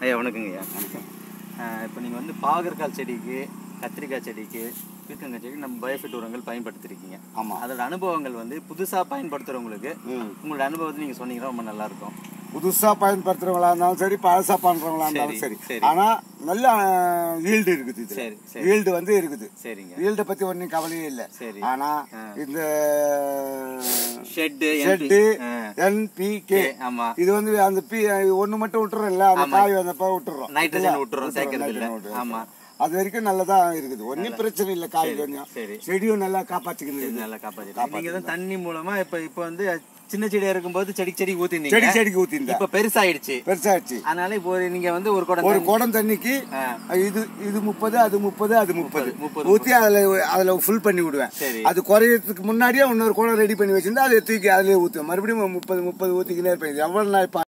ஐயா வணக்கங்கய்யா. இப்போ நீங்கள் வந்து பாகற்காய் செடிக்கு, கத்திரிக்காய் செடிக்கு, பீர்க்கங்காய் செடிக்கு நம்ம பயோஃபிட் உரங்கள் பயன்படுத்திருக்கீங்க. ஆமாம். அதோட அனுபவங்கள் வந்து புதுசாக பயன்படுத்துகிறவங்களுக்கு உங்களோட அனுபவத்தை நீங்கள் சொன்னீங்கன்னா ரொம்ப நல்லாயிருக்கும். புதுசாக பயன்படுத்துகிறவங்களா இருந்தாலும் சரி, பழசாக பண்ணுறவங்களா இருந்தாலும் சரி. ஆனால் நல்ல ஈல்டு இருக்குது. சரி சரி. ஈல்டு வந்து இருக்குது. சரிங்க. ஈல்டை பற்றி ஒன்றும் கவலையே இல்லை. சரி. ஆனால் இந்த ஷெட்டு NPK ஆமாம், இது வந்து அந்த ஒன்று மட்டும் விட்டுறோம் இல்லை, அந்த காய் வந்தப்போ விட்டுறோம், நைட்ரஜன் விட்டுறோம், சேர்க்கறது. ஆமாம், அது வரைக்கும் நல்லதா இருக்குது. ஒன்றும் பிரச்சனை இல்லை. காய் கொஞ்சம் செடியும் நல்லா காப்பாற்றிக்கிறது. நல்லா காப்பாற்றி நீங்கள் தான் தண்ணி மூலமா இப்போ வந்து சின்ன செடியா இருக்கும்போது செடிக்கு ஊத்திருந்தீங்க. செடிக்கு ஊத்திருந்தேன். இப்ப பெருசாயிடுச்சு. அதனால இப்போ நீங்க வந்து ஒரு குடம் தண்ணிக்கு இது 30, அது 30, அது 30 ஊத்தி அதுல ஃபுல் பண்ணி விடுவேன். அது குறையறதுக்கு முன்னாடியே இன்னொரு குடம் ரெடி பண்ணி வச்சிருந்தா அதை தூக்கி அதுலயே ஊத்துவேன். மறுபடியும் 30 ஊத்திக்கினே இருப்பேன். எவ்வளவு நாள்